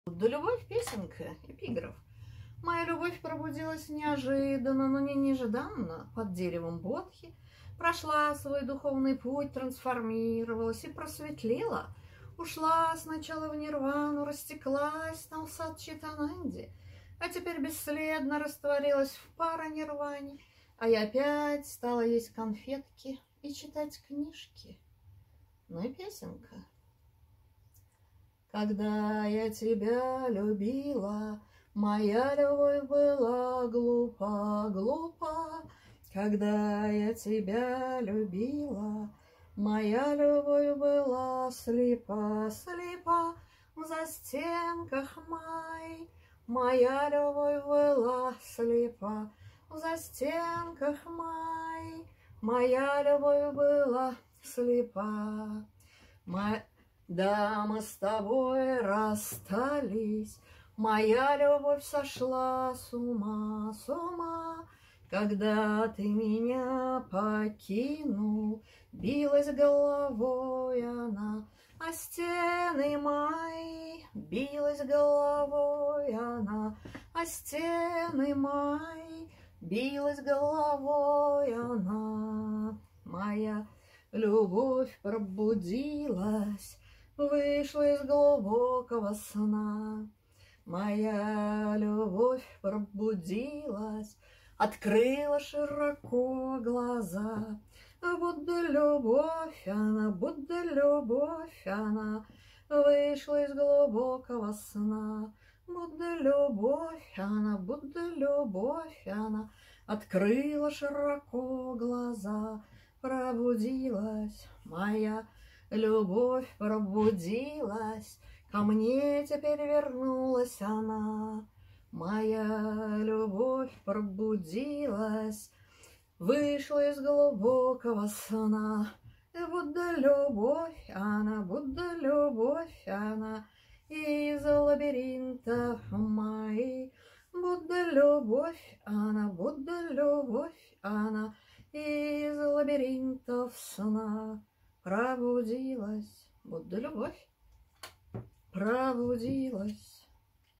Да любовь, песенка, эпиграф. Моя любовь пробудилась неожиданно, но не нежданно, под деревом бодхи. Прошла свой духовный путь, трансформировалась и просветлела. Ушла сначала в нирвану, растеклась там в сад Читананди, а теперь бесследно растворилась в паранирване. А я опять стала есть конфетки и читать книжки. Ну и песенка. Когда я тебя любила, моя любовь была глупа, глупа. Когда я тебя любила, моя любовь была слепа, слепа. В застенках май, моя любовь была слепа. В застенках май, моя любовь была слепа. Да, мы с тобой расстались, моя любовь сошла с ума, с ума. Когда ты меня покинул, билась головой она о стены мои, билась головой она о стены мои, билась головой она. Моя любовь пробудилась, вышла из глубокого сна. Моя любовь пробудилась, открыла широко глаза. Будто любовь она, будто любовь она, вышла из глубокого сна. Будто любовь она, будто любовь она, открыла широко глаза. Пробудилась моя любовь, пробудилась, ко мне теперь вернулась она. Моя любовь пробудилась, вышла из глубокого сна. Будто любовь она, будто любовь она, из лабиринтов моих. Будто любовь она, будто любовь она, из лабиринтов сна. Пробудилась, будто любовь пробудилась.